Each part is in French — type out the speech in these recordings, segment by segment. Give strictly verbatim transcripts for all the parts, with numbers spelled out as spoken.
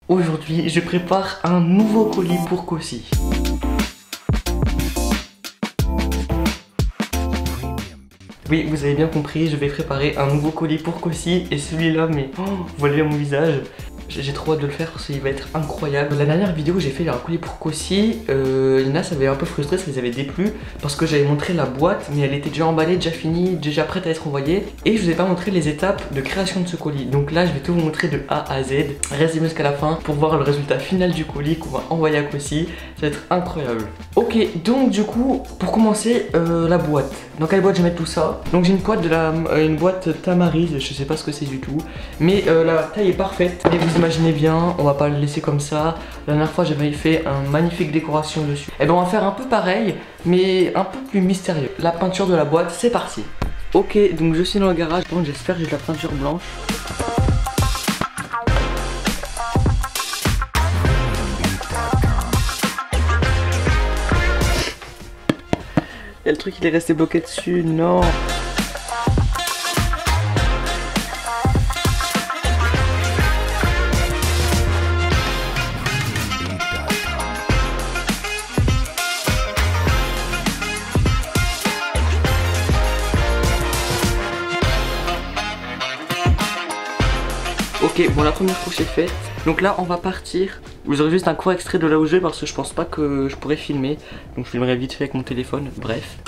Aujourd'hui, je prépare un nouveau colis pour Cossi. Oui, vous avez bien compris, je vais préparer un nouveau colis pour Cossi. Et celui-là, mais oh, vous voyez mon visage. J'ai trop hâte de le faire parce qu'il va être incroyable. La dernière vidéo j'ai fait un colis pour Cossi, euh, Lina ça avait un peu frustré, ça les avait déplu parce que j'avais montré la boîte mais elle était déjà emballée, déjà finie, déjà prête à être envoyée. Et je vous ai pas montré les étapes de création de ce colis. Donc là je vais tout vous montrer de A à Z. Restez jusqu'à la fin pour voir le résultat final du colis qu'on va envoyer à Cossi. Ça va être incroyable. Ok, donc du coup pour commencer euh, la boîte. Dans quelle boîte je vais mettre tout ça? Donc j'ai une boîte de la euh, une boîte Tamarise, je sais pas ce que c'est du tout, mais euh, la taille est parfaite. Et vous imaginez bien, on va pas le laisser comme ça. La dernière fois j'avais fait un magnifique décoration dessus. Et ben on va faire un peu pareil, mais un peu plus mystérieux. La peinture de la boîte, c'est parti. Ok, donc je suis dans le garage. Bon, j'espère que j'ai de la peinture blanche. Et le truc il est resté bloqué dessus, non. Ok, bon la première couche est faite. Donc là on va partir. Vous aurez juste un court extrait de là où je vais parce que je pense pas que je pourrais filmer. Donc je filmerai vite fait avec mon téléphone, bref.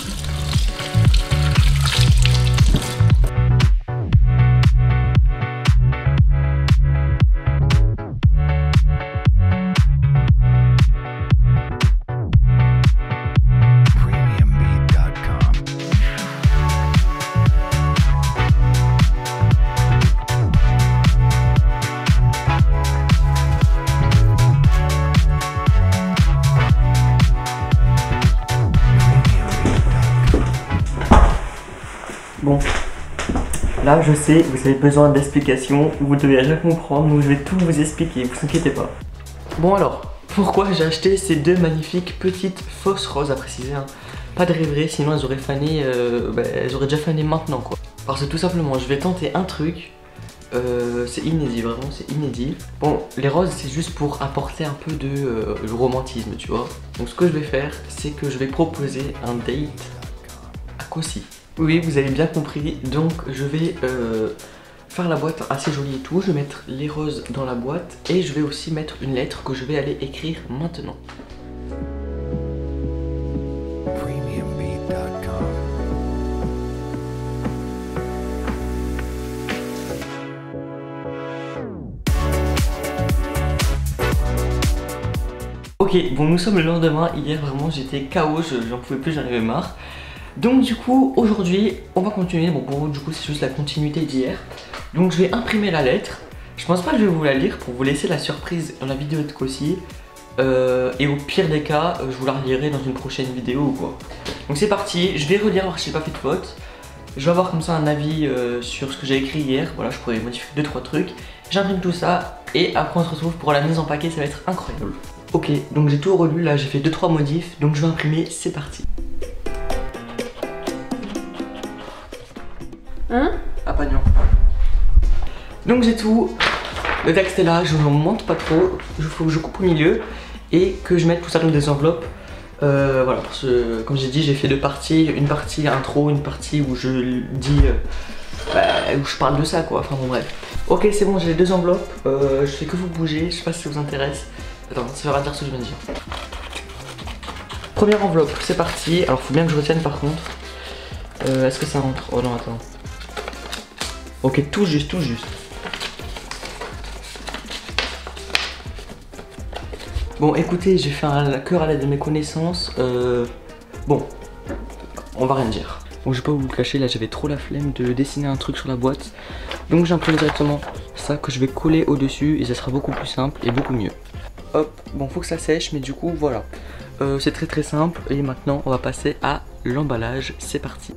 Bon, là je sais, vous avez besoin d'explications, vous devez rien comprendre, donc je vais tout vous expliquer, vous inquiétez pas. Bon alors, pourquoi j'ai acheté ces deux magnifiques petites fausses roses à préciser, hein. Pas de rêverie, sinon elles auraient fané, euh, bah, elles auraient déjà fané maintenant quoi. Parce que tout simplement, je vais tenter un truc, euh, c'est inédit, vraiment c'est inédit. Bon, les roses c'est juste pour apporter un peu de euh, romantisme, tu vois. Donc ce que je vais faire, c'est que je vais proposer un date à Cossi. Oui, vous avez bien compris, donc je vais euh, faire la boîte assez jolie et tout, je vais mettre les roses dans la boîte et je vais aussi mettre une lettre que je vais aller écrire maintenant. Ok, bon nous sommes le lendemain, hier vraiment j'étais K O, j'en pouvais plus, j'en avais marre. Donc du coup aujourd'hui on va continuer, bon pour vous du coup c'est juste la continuité d'hier. Donc je vais imprimer la lettre, je pense pas que je vais vous la lire pour vous laisser la surprise dans la vidéo de Cossi. euh, Et au pire des cas je vous la relirai dans une prochaine vidéo ou quoi. Donc c'est parti, je vais relire voir si j'ai pas fait de faute. Je vais avoir comme ça un avis euh, sur ce que j'ai écrit hier, voilà je pourrais modifier deux trois trucs. J'imprime tout ça et après on se retrouve pour la mise en paquet, ça va être incroyable. Ok, donc j'ai tout relu là, j'ai fait deux trois modifs, donc je vais imprimer, c'est parti. Hein? Ah pas non. Donc j'ai tout. Le texte est là, je ne vous montre pas trop. Il faut que je coupe au milieu et que je mette tout ça dans des enveloppes. Euh, voilà, parce que comme j'ai dit, j'ai fait deux parties. Une partie intro, une partie où je dis, euh, bah, où je parle de ça quoi. Enfin bon bref. Ok c'est bon, j'ai les deux enveloppes. Euh, je fais que vous bouger, je sais pas si ça vous intéresse. Attends, ça va dire ce que je viens de dire. Première enveloppe, c'est parti. Alors faut bien que je retienne par contre. Euh, Est-ce que ça rentre? Oh non attends. Ok, tout juste, tout juste. Bon, écoutez, j'ai fait un cœur à l'aide de mes connaissances. Euh, bon, on va rien dire. Bon, je vais pas vous le cacher, là j'avais trop la flemme de dessiner un truc sur la boîte. Donc j'imprime directement ça que je vais coller au-dessus et ça sera beaucoup plus simple et beaucoup mieux. Hop, bon, faut que ça sèche, mais du coup, voilà. Euh, c'est très très simple. Et maintenant, on va passer à l'emballage. C'est parti.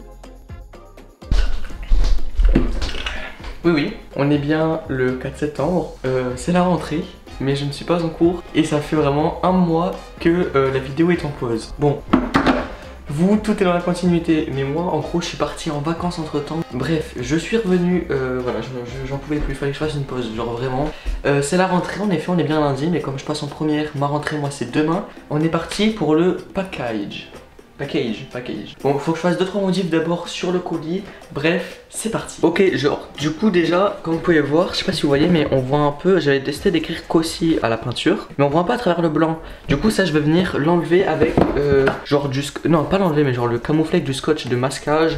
Oui oui, on est bien le quatre septembre, euh, c'est la rentrée, mais je ne suis pas en cours et ça fait vraiment un mois que euh, la vidéo est en pause. Bon, Vous, tout est dans la continuité, mais moi en gros je suis parti en vacances entre temps. Bref, je suis revenu, euh, voilà, j'en pouvais plus, il fallait que je fasse une pause, genre vraiment. Euh, c'est la rentrée, en effet on est bien lundi, mais comme je passe en première, ma rentrée moi c'est demain. On est parti pour le package. Package, package. Bon, faut que je fasse deux trois modifs d'abord sur le colis. Bref, c'est parti. Ok, genre, du coup déjà, comme vous pouvez voir, je sais pas si vous voyez, mais on voit un peu, j'avais décidé d'écrire Kossi à la peinture, mais on voit pas à travers le blanc. Du coup, ça, je vais venir l'enlever avec, euh, genre du, non, pas l'enlever, mais genre le camoufler avec du scotch de masquage.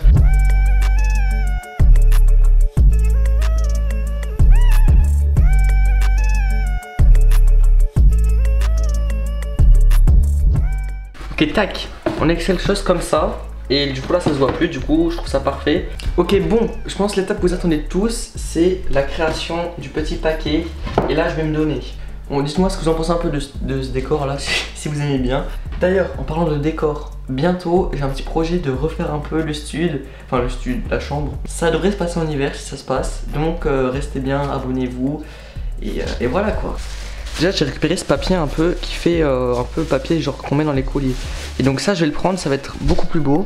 Ok, tac, on a quelque chose comme ça. Et du coup là ça se voit plus, du coup je trouve ça parfait. Ok, bon, je pense que l'étape que vous attendez tous, c'est la création du petit paquet. Et là je vais me donner. Bon, dites-moi ce que vous en pensez un peu de, de ce décor là, si vous aimez bien. D'ailleurs, en parlant de décor, bientôt j'ai un petit projet de refaire un peu le stud. Enfin le stud, la chambre. Ça devrait se passer en hiver si ça se passe. Donc euh, restez bien, abonnez-vous. Et, euh, et voilà quoi. Déjà j'ai récupéré ce papier un peu qui fait euh, un peu papier genre qu'on met dans les colis. Et donc ça je vais le prendre, ça va être beaucoup plus beau.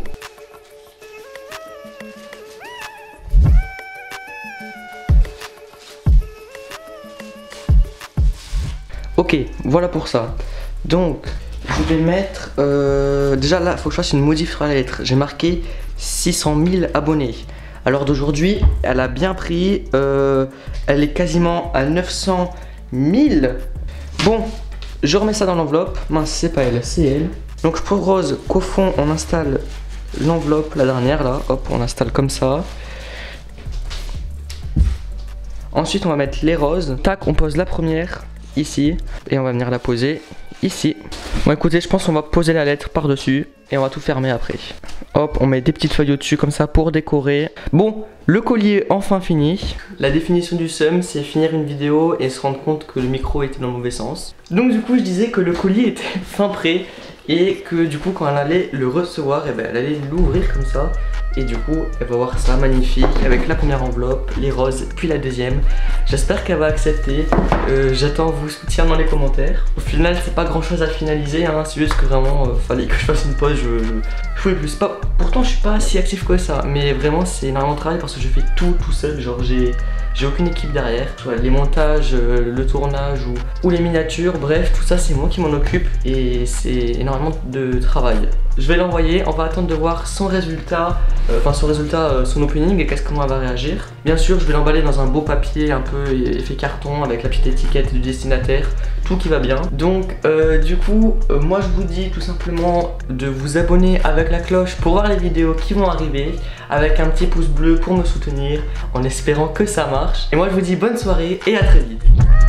Ok, voilà pour ça. Donc je vais mettre euh, déjà là il faut que je fasse une modif sur la lettre. J'ai marqué six cent mille abonnés. Alors d'aujourd'hui elle a bien pris, euh, elle est quasiment à neuf cent mille. Bon, je remets ça dans l'enveloppe. Mince, c'est pas elle, c'est elle. Donc je propose qu'au fond on installe l'enveloppe, la dernière là. Hop, on installe comme ça. Ensuite on va mettre les roses. Tac, on pose la première ici. Et on va venir la poser ici. Bon écoutez, je pense qu'on va poser la lettre par dessus. Et on va tout fermer après. Hop, on met des petites feuilles au-dessus comme ça pour décorer. Bon, le collier est enfin fini. La définition du seum, c'est finir une vidéo et se rendre compte que le micro était dans le mauvais sens. Donc du coup, je disais que le collier était fin prêt. Et que du coup, quand elle allait le recevoir, et ben, elle allait l'ouvrir comme ça. Et du coup, elle va voir ça magnifique avec la première enveloppe, les roses, puis la deuxième. J'espère qu'elle va accepter. Euh, J'attends vos soutiens dans les commentaires. Au final, c'est pas grand chose à finaliser, hein. C'est juste que vraiment, euh, fallait que je fasse une pause. Je, je, je pouvais plus. Pas, pourtant, je suis pas si actif que ça. Mais vraiment, c'est énormément de travail parce que je fais tout tout seul. Genre, j'ai j'ai aucune équipe derrière. Soit les montages, euh, le tournage ou, ou les miniatures. Bref, tout ça, c'est moi qui m'en occupe. Et c'est énormément de travail. Je vais l'envoyer, on va attendre de voir son résultat, euh, enfin son résultat, euh, son opening et qu'est-ce comment elle va réagir. Bien sûr, je vais l'emballer dans un beau papier un peu effet carton avec la petite étiquette du destinataire, tout qui va bien. Donc euh, du coup, euh, moi je vous dis tout simplement de vous abonner avec la cloche pour voir les vidéos qui vont arriver, avec un petit pouce bleu pour me soutenir, en espérant que ça marche. Et moi je vous dis bonne soirée et à très vite.